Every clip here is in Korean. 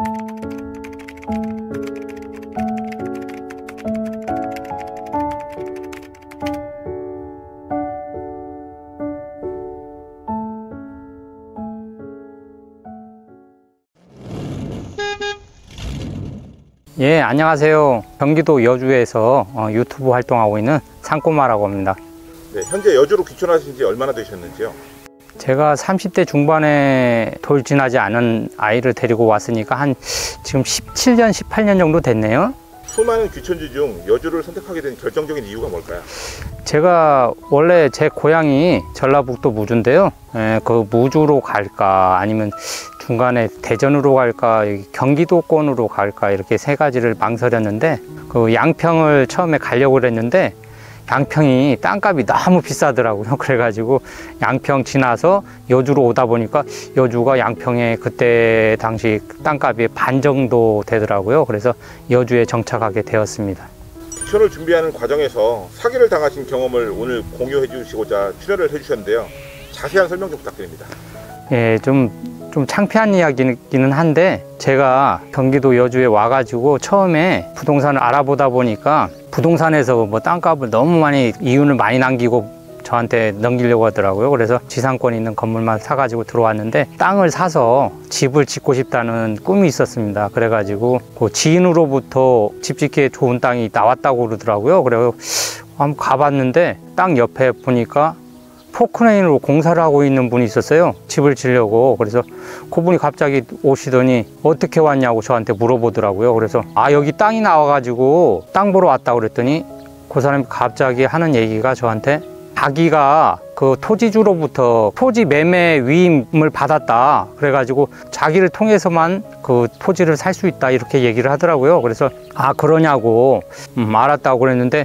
예, 안녕하세요. 경기도 여주에서 유튜브 활동하고 있는 상꼬마라고 합니다. 네, 현재 여주로 귀촌하신 지 얼마나 되셨는지요? 제가 30대 중반에 돌진하지 않은 아이를 데리고 왔으니까 한 지금 17년, 18년 정도 됐네요. 수많은 귀촌지 중 여주를 선택하게 된 결정적인 이유가 뭘까요? 제가 원래 제 고향이 전라북도 무주인데요. 그 무주로 갈까 아니면 중간에 대전으로 갈까 경기도권으로 갈까 이렇게 세 가지를 망설였는데 그 양평을 처음에 가려고 그랬는데 양평이 땅값이 너무 비싸더라고요. 그래가지고 양평 지나서 여주로 오다 보니까 여주가 양평에 그때 당시 땅값이 반 정도 되더라고요. 그래서 여주에 정착하게 되었습니다. 귀촌을 준비하는 과정에서 사기를 당하신 경험을 오늘 공유해 주시고자 출연을 해 주셨는데요. 자세한 설명 좀 부탁드립니다. 예, 좀 창피한 이야기는 한데 제가 경기도 여주에 와가지고 처음에 부동산을 알아보다 보니까 부동산에서 뭐 땅값을 너무 많이 이윤을 많이 남기고 저한테 넘기려고 하더라고요. 그래서 지상권 있는 건물만 사가지고 들어왔는데 땅을 사서 집을 짓고 싶다는 꿈이 있었습니다. 그래가지고 그 지인으로부터 집 짓기에 좋은 땅이 나왔다고 그러더라고요. 그래서 한번 가봤는데 땅 옆에 보니까 포크레인으로 공사를 하고 있는 분이 있었어요. 집을 지려고. 그래서 그분이 갑자기 오시더니 어떻게 왔냐고 저한테 물어보더라고요. 그래서 여기 땅이 나와가지고 땅 보러 왔다고 그랬더니 그 사람이 갑자기 하는 얘기가 저한테 자기가 그 토지주로부터 토지 매매 위임을 받았다. 그래가지고 자기를 통해서만 그 토지를 살 수 있다 이렇게 얘기를 하더라고요. 그래서 그러냐고 알았다고 그랬는데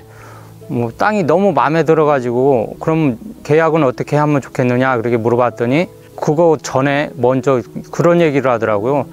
뭐 땅이 너무 마음에 들어가지고 그럼 계약은 어떻게 하면 좋겠느냐 그렇게 물어봤더니 그거 전에 먼저 그런 얘기를 하더라고요.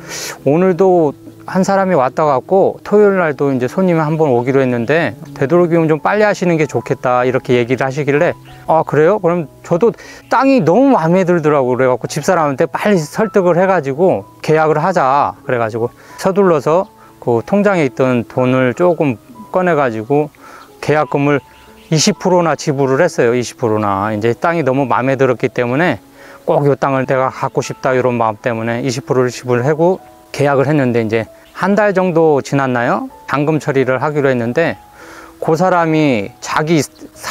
오늘도 한 사람이 왔다 갔고 토요일 날도 이제 손님이 한번 오기로 했는데 되도록이면 좀 빨리 하시는 게 좋겠다 이렇게 얘기를 하시길래 그래요? 그럼 저도 땅이 너무 마음에 들더라고요. 그래갖고 집사람한테 빨리 설득을 해가지고 계약을 하자 그래가지고 서둘러서 그 통장에 있던 돈을 조금 꺼내가지고 계약금을 20%나 지불을 했어요. 20%나. 이제 땅이 너무 마음에 들었기 때문에 꼭 이 땅을 내가 갖고 싶다 이런 마음 때문에 20%를 지불하고 계약을 했는데 이제 한 달 정도 지났나요? 잔금 처리를 하기로 했는데 그 사람이 자기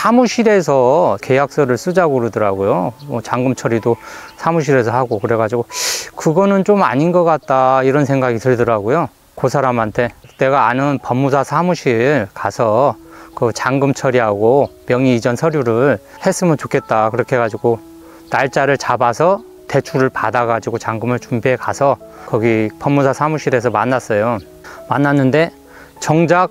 사무실에서 계약서를 쓰자고 그러더라고요. 잔금 처리도 사무실에서 하고 그래가지고 그거는 좀 아닌 것 같다 이런 생각이 들더라고요. 그 사람한테 내가 아는 법무사 사무실 가서 그 잔금 처리하고 명의 이전 서류를 했으면 좋겠다 그렇게 해가지고 날짜를 잡아서 대출을 받아가지고 잔금을 준비해 가서 거기 법무사 사무실에서 만났어요. 만났는데 정작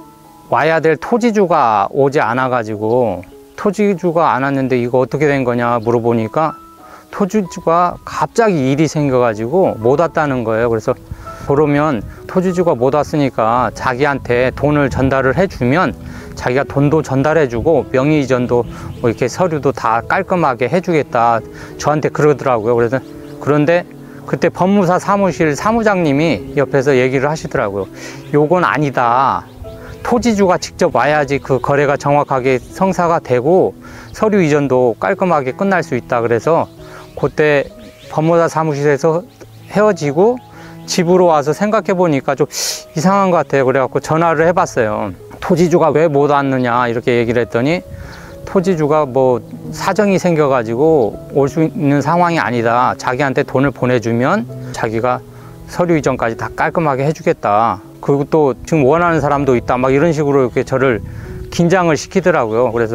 와야 될 토지주가 오지 않아 가지고 토지주가 안 왔는데 이거 어떻게 된 거냐 물어보니까 토지주가 갑자기 일이 생겨 가지고 못 왔다는 거예요. 그래서 그러면 토지주가 못 왔으니까 자기한테 돈을 전달을 해주면 자기가 돈도 전달해주고 명의 이전도 뭐 이렇게 서류도 다 깔끔하게 해주겠다 저한테 그러더라고요. 그래서 그런데 그때 법무사 사무실 사무장님이 옆에서 얘기를 하시더라고요. 요건 아니다. 토지주가 직접 와야지 그 거래가 정확하게 성사가 되고 서류 이전도 깔끔하게 끝날 수 있다. 그래서 그때 법무사 사무실에서 헤어지고 집으로 와서 생각해 보니까 좀 이상한 것 같아요. 그래갖고 전화를 해봤어요. 토지주가 왜 못 왔느냐 이렇게 얘기를 했더니 토지주가 뭐 사정이 생겨가지고 올 수 있는 상황이 아니다. 자기한테 돈을 보내주면 자기가 서류 이전까지 다 깔끔하게 해주겠다. 그리고 또 지금 원하는 사람도 있다. 막 이런 식으로 이렇게 저를 긴장을 시키더라고요. 그래서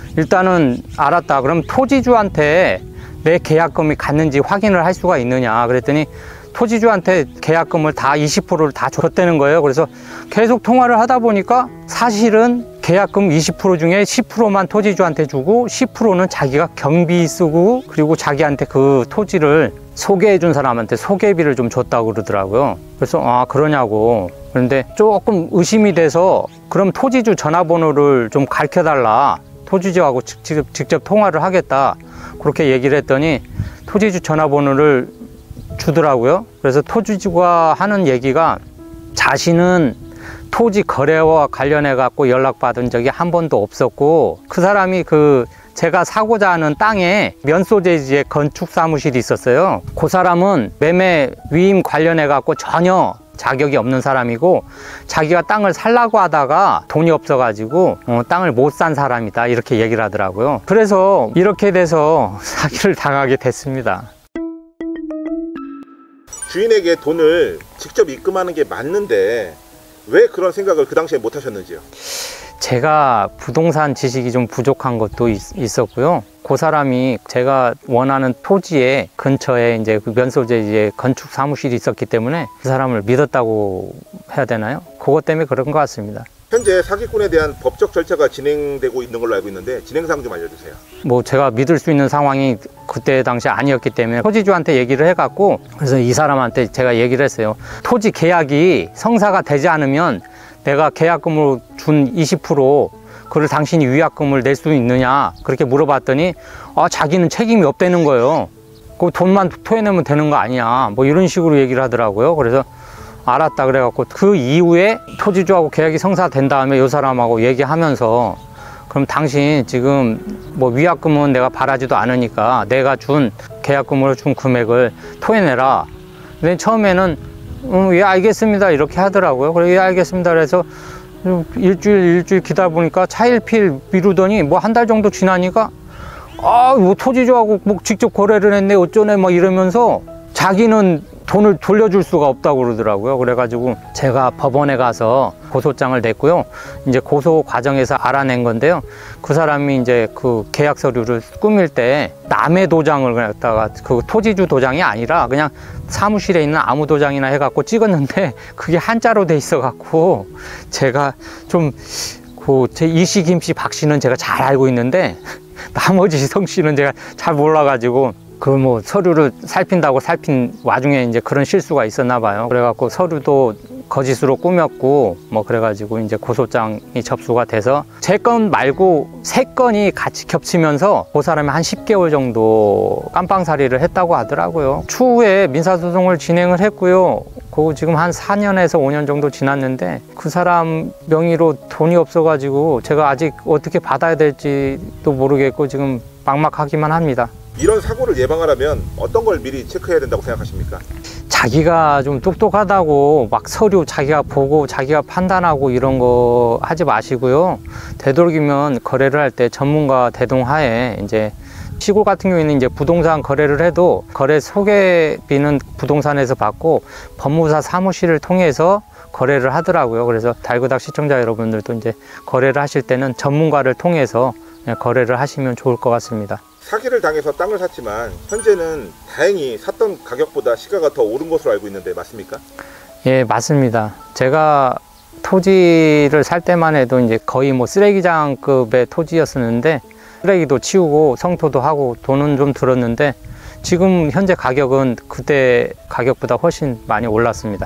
일단은 알았다. 그럼 토지주한테 내 계약금이 갔는지 확인을 할 수가 있느냐 그랬더니 토지주한테 계약금을 다 20%를 다 줬다는 거예요. 그래서 계속 통화를 하다 보니까 사실은 계약금 20% 중에 10%만 토지주한테 주고 10%는 자기가 경비 쓰고 그리고 자기한테 그 토지를 소개해 준 사람한테 소개비를 좀 줬다고 그러더라고요. 그래서 그러냐고. 그런데 조금 의심이 돼서 그럼 토지주 전화번호를 좀 가르쳐 달라. 토지주하고 직접 통화를 하겠다. 그렇게 얘기를 했더니 토지주 전화번호를 주더라고요. 그래서 토지주가 하는 얘기가 자신은 토지 거래와 관련해 갖고 연락받은 적이 한 번도 없었고, 그 사람이 제가 사고자 하는 땅에 면소재지에 건축 사무실이 있었어요. 그 사람은 매매 위임 관련해 갖고 전혀 자격이 없는 사람이고, 자기가 땅을 살라고 하다가 돈이 없어 가지고 땅을 못 산 사람이다, 이렇게 얘기를 하더라고요. 그래서 이렇게 돼서 사기를 당하게 됐습니다. 주인에게 돈을 직접 입금하는 게 맞는데 왜 그런 생각을 그 당시에 못 하셨는지요? 제가 부동산 지식이 좀 부족한 것도 있었고요. 그 사람이 제가 원하는 토지의 근처에 이제 그 면소재지에 건축 사무실이 있었기 때문에 그 사람을 믿었다고 해야 되나요? 그것 때문에 그런 것 같습니다. 현재 사기꾼에 대한 법적 절차가 진행되고 있는 걸로 알고 있는데 진행사항 좀 알려주세요. 뭐 제가 믿을 수 있는 상황이 그때 당시 아니었기 때문에 토지주한테 얘기를 해갖고, 그래서 이 사람한테 제가 얘기를 했어요. 토지 계약이 성사가 되지 않으면 내가 계약금으로 준 20% 그걸 당신이 위약금을 낼 수 있느냐, 그렇게 물어봤더니 자기는 책임이 없다는 거예요. 그 돈만 토해내면 되는 거 아니야, 뭐 이런 식으로 얘기를 하더라고요. 그래서 알았다 그래갖고 그 이후에 토지주하고 계약이 성사된 다음에 이 사람하고 얘기하면서, 그럼 당신 지금 뭐 위약금은 내가 바라지도 않으니까 내가 준 계약금으로 준 금액을 토해내라. 근데 처음에는 예 알겠습니다 이렇게 하더라고요. 그래 예 알겠습니다 그래서 일주일 기다려 보니까 차일피일 미루더니 뭐 한 달 정도 지나니까 뭐 토지주하고 뭐 직접 거래를 했네 어쩌네 막 이러면서 자기는 돈을 돌려줄 수가 없다고 그러더라고요. 그래가지고 제가 법원에 가서 고소장을 냈고요. 이제 고소 과정에서 알아낸 건데요. 그 사람이 이제 그 계약 서류를 꾸밀 때 남의 도장을 갖다가, 그 토지주 도장이 아니라 그냥 사무실에 있는 아무 도장이나 해갖고 찍었는데 그게 한자로 돼 있어갖고, 제가 좀 제 이씨, 김씨, 박씨는 제가 잘 알고 있는데 나머지 성씨는 제가 잘 몰라가지고 그 뭐 서류를 살핀다고 살핀 와중에 이제 그런 실수가 있었나 봐요. 그래갖고 서류도 거짓으로 꾸몄고 뭐 그래가지고 이제 고소장이 접수가 돼서 제 건 말고 3건이 같이 겹치면서 그 사람이 한 10개월 정도 깜빵살이를 했다고 하더라고요. 추후에 민사소송을 진행을 했고요. 그거 지금 한 4년에서 5년 정도 지났는데 그 사람 명의로 돈이 없어가지고 제가 아직 어떻게 받아야 될지도 모르겠고 지금 막막하기만 합니다. 이런 사고를 예방하려면 어떤 걸 미리 체크해야 된다고 생각하십니까? 자기가 좀 똑똑하다고 막 서류 자기가 보고 자기가 판단하고 이런 거 하지 마시고요. 되도록이면 거래를 할 때 전문가 대동하에, 이제 시골 같은 경우에는 이제 부동산 거래를 해도 거래 소개비는 부동산에서 받고 법무사 사무실을 통해서 거래를 하더라고요. 그래서 달구닥 시청자 여러분들도 이제 거래를 하실 때는 전문가를 통해서 거래를 하시면 좋을 것 같습니다. 사기를 당해서 땅을 샀지만 현재는 다행히 샀던 가격보다 시가가 더 오른 것으로 알고 있는데 맞습니까? 예, 맞습니다. 제가 토지를 살 때만 해도 이제 거의 뭐 쓰레기장급의 토지였었는데 쓰레기도 치우고 성토도 하고 돈은 좀 들었는데 지금 현재 가격은 그때 가격보다 훨씬 많이 올랐습니다.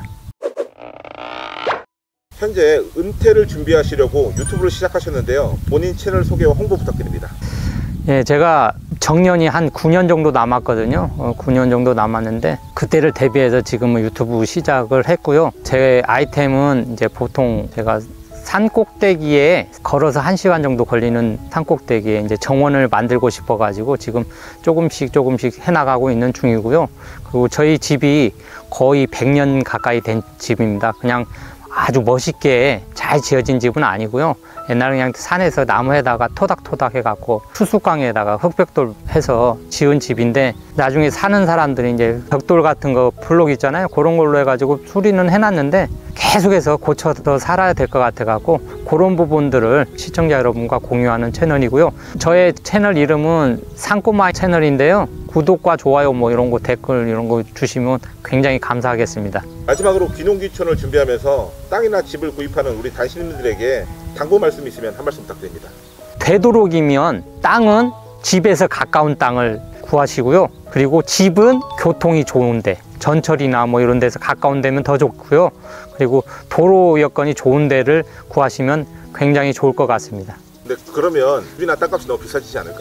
현재 은퇴를 준비하시려고 유튜브를 시작하셨는데요. 본인 채널 소개와 홍보 부탁드립니다. 예, 제가 정년이 한 9년 정도 남았거든요. 9년 정도 남았는데 그때를 대비해서 지금은 유튜브 시작을 했고요. 제 아이템은 이제 보통 제가 산 꼭대기에 걸어서 1시간 정도 걸리는 산 꼭대기에 이제 정원을 만들고 싶어 가지고 지금 조금씩 해나가고 있는 중이고요. 그리고 저희 집이 거의 100년 가까이 된 집입니다. 그냥 아주 멋있게 잘 지어진 집은 아니고요. 옛날에 그냥 산에서 나무에다가 토닥토닥 해갖고 수수깡에다가 흙벽돌 해서 지은 집인데, 나중에 사는 사람들이 이제 벽돌 같은 거 블록 있잖아요. 그런 걸로 해가지고 수리는 해놨는데 계속해서 고쳐서 살아야 될 것 같아갖고 그런 부분들을 시청자 여러분과 공유하는 채널이고요. 저의 채널 이름은 산꼬마 채널인데요. 구독과 좋아요 뭐 이런 거 댓글 이런 거 주시면 굉장히 감사하겠습니다. 마지막으로 귀농귀촌을 준비하면서 땅이나 집을 구입하는 우리 단신인들에게 당부 말씀 있으면 한 말씀 부탁드립니다. 되도록이면 땅은 집에서 가까운 땅을 구하시고요. 그리고 집은 교통이 좋은데, 전철이나 뭐 이런 데서 가까운 데면 더 좋고요. 그리고 도로 여건이 좋은 데를 구하시면 굉장히 좋을 것 같습니다. 근데 그러면 집이나 땅값이 너무 비싸지지 않을까요?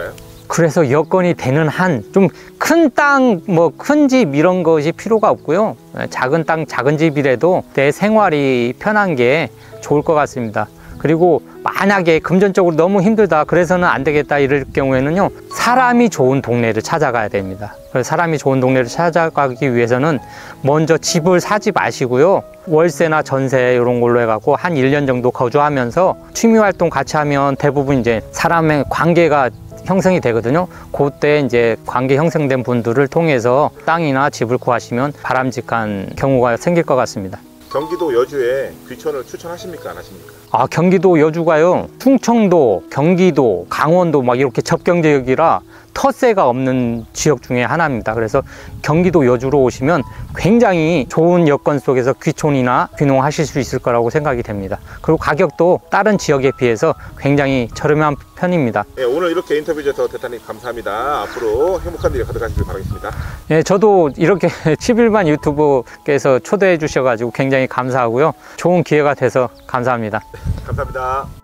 그래서 여건이 되는 한 좀 큰 땅, 뭐 큰 집 이런 것이 필요가 없고요. 작은 땅, 작은 집이라도 내 생활이 편한 게 좋을 것 같습니다. 그리고 만약에 금전적으로 너무 힘들다, 그래서는 안 되겠다 이럴 경우에는요, 사람이 좋은 동네를 찾아가야 됩니다. 그래서 사람이 좋은 동네를 찾아가기 위해서는 먼저 집을 사지 마시고요, 월세나 전세 이런 걸로 해갖고 한 1년 정도 거주하면서 취미 활동 같이 하면 대부분 이제 사람의 관계가 형성이 되거든요. 그때 이제 관계 형성된 분들을 통해서 땅이나 집을 구하시면 바람직한 경우가 생길 것 같습니다. 경기도 여주에 귀촌을 추천하십니까, 안 하십니까? 아, 경기도 여주가요, 충청도, 경기도, 강원도 막 이렇게 접경 지역이라 텃세가 없는 지역 중에 하나입니다. 그래서 경기도 여주로 오시면 굉장히 좋은 여건 속에서 귀촌이나 귀농하실 수 있을 거라고 생각이 됩니다. 그리고 가격도 다른 지역에 비해서 굉장히 저렴한 편입니다. 네, 오늘 이렇게 인터뷰 주셔서 대단히 감사합니다. 앞으로 행복한 일이 가득하시길 바라겠습니다. 예, 저도 이렇게 11만 유튜브께서 초대해 주셔가지고 굉장히 감사하고요. 좋은 기회가 돼서 감사합니다. 감사합니다.